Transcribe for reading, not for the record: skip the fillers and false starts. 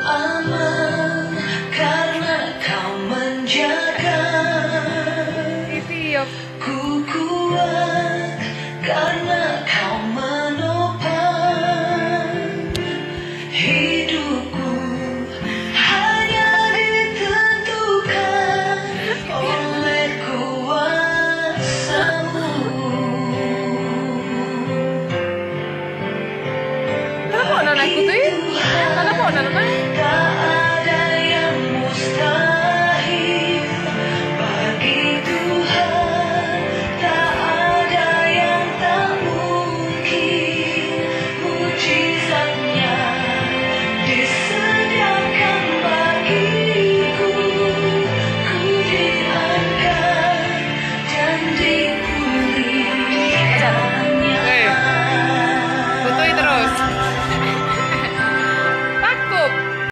aman karena kau menjaga. Ku kuat karena kau menopang hidupku. Hanya ditentukan oleh kuasa-Mu. Kenapa nanaku tuh? Kenapa nanaku?